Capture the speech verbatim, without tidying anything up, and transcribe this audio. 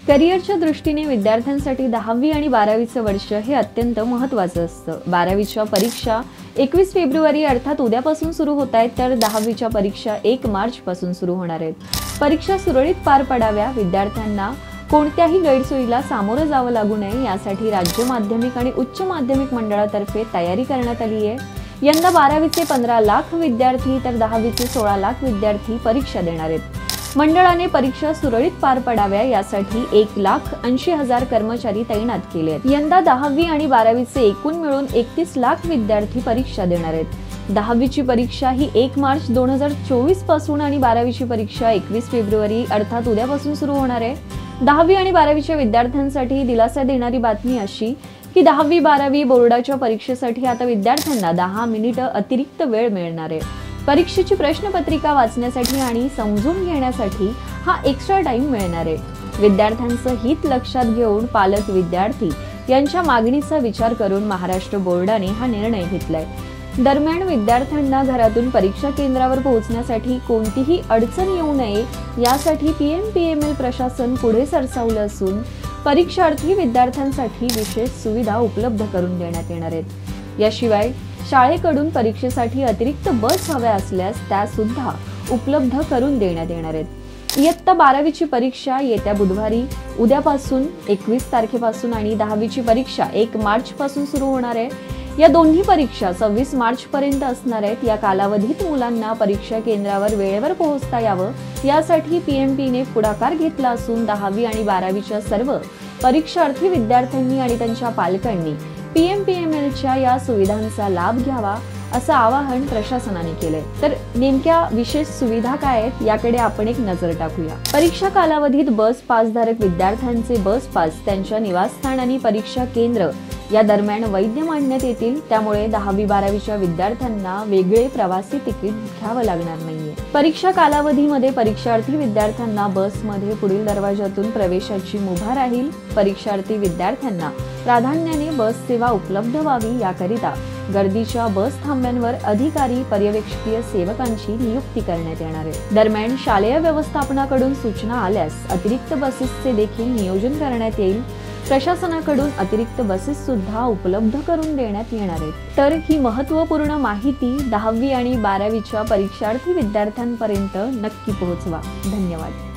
करिअरच्या दृष्टीने विद्यार्थ्यांसाठी दहावी आणि बारावीचं वर्ष हे अत्यंत महत्त्वाचं असतं। बारावीच्या परीक्षा एकवीस फेब्रुवारी अर्थात उद्यापासून सुरू होत आहेत, तर दहावीच्या परीक्षा एक मार्च पासून सुरू होणार आहेत। परीक्षा सुरळीत पार पडाव्या, विद्यार्थ्यांना कोणत्याही गैरसोयीला सामोरं जावं लागू नये यासाठी राज्य माध्यमिक आणि उच्च माध्यमिक मंडळातर्फे तयारी करण्यात आली आहे। यंदा बारावीचे पंधरा लाख विद्यार्थी तर दहावीचे सोळा लाख विद्यार्थी परीक्षा देणार आहेत। मंडळाने परीक्षा सुरळीत पार पडाव्या यासाठी एक लाख ऐंशी हजार कर्मचारी तैनात केले आहेत। यंदा दहावी आणि बारावीचे एकूण मिळून एकतीस लाख विद्यार्थी परीक्षा देणार आहेत। दहावीची परीक्षा ही एक मार्च दोन हजार चोवीस पासून आणि बारावीची परीक्षा एकवीस फेब्रुवारी अर्थात उद्यापासून सुरू होणार आहे। दहावी आणि बारावीच्या विद्यार्थ्यांसाठी दिलासा देणारी बातमी अशी की दहावी बारावी बोर्डाच्या परीक्षेसाठी आता विद्यार्थ्यांना दहा मिनिटं अतिरिक्त वेळ मिळणार आहे। परीक्षेची प्रश्नपत्रिका वाचण्यासाठी आणि समजून घेण्यासाठी हा एक्स्ट्रा टाइम मिळणार आहे। विद्यार्थ्यांचं हित लक्षात घेऊन पालक विद्यार्थी यांच्या मागणीचा विचार करून महाराष्ट्र बोर्डाने हा निर्णय घेतलाय। दरम्यान विद्यार्थ्यांना घरातून परीक्षा केंद्रावर पोहोचण्यासाठी कोणतीही अडचण येऊ नये यासाठी पीएमपीएमएल प्रशासन पुढे सरसावलं असून परीक्षार्थी विद्यार्थ्यांसाठी विशेष सुविधा उपलब्ध करून देण्यात येणार आहेत। याशिवाय शाळेकडून परीक्षेसाठी अतिरिक्त बस हव्या असल्यास त्या सुद्धा उपलब्ध करून देण्यात येणार आहेत। इयत्ता बारावीची परीक्षा येत्या बुधवारी उद्यापासून एकवीस तारखेपासून आणि दहावीची परीक्षा एक मार्च पासून सुरू होणार आहे। या दोन्ही परीक्षा सव्वीस मार्च पर्यंत असणार आहेत। या कालावधीत मुलांना परीक्षा केंद्रावर वेळेवर पोहोचता यावं यासाठी पीएमपीने पुढाकार घेतला असून दहावी आणि बारावीच्या सर्व परीक्षार्थी विद्यार्थ्यांनी आणि त्यांच्या पालकांनी पीएमपीएमएलच्या या सुविधांचा लाभ घ्यावा असं आवाहन प्रशासनाने केलंय। तर नेमक्या विशेष सुविधा काय आहेत याकडे आपण एक नजर टाकूया। परीक्षा कालावधीत बस पास धारक विद्यार्थ्यांचे बस पास त्यांच्या निवासस्थान आणि परीक्षा केंद्र या दरम्यान वैध मानण्यात येतील। त्यामुळे दहावी बारावीच्या विद्यार्थ्यांना वेगळे प्रवासी तिकीट घ्यावं लागणार नाहीये। परीक्षा कालावधीमध्ये परीक्षार्थी विद्यार्थ्यांना बसमध्ये पुढील दरवाजातून प्रवेशाची मुभा राहील। परीक्षार्थी विद्यार्थ्यांना प्राधान्याने बस सेवा उपलब्ध व्हावी याकरिता गर्दीच्या बस थांब्यांवर अधिकारी पर्यवेक्षकीय सेवकांची नियुक्ती करण्यात येणार आहे। दरम्यान शालेय व्यवस्थापनाकडून सूचना आल्यास अतिरिक्त बसेसचे देखील नियोजन करण्यात येईल। प्रशासनाकडून अतिरिक्त बसेस सुद्धा उपलब्ध करून देण्यात येणार आहेत। तर ही महत्त्वपूर्ण माहिती दहावी आणि बारावीच्या परीक्षार्थी विद्यार्थ्यांपर्यंत नक्की पोहोचवा। धन्यवाद।